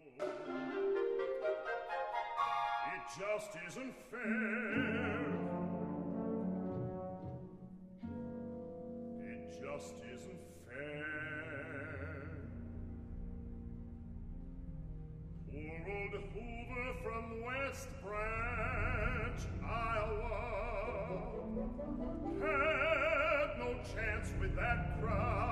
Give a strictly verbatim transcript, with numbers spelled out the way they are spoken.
It just isn't fair. It just isn't fair. Poor old Hoover from West Branch, Iowa, had no chance with that crowd.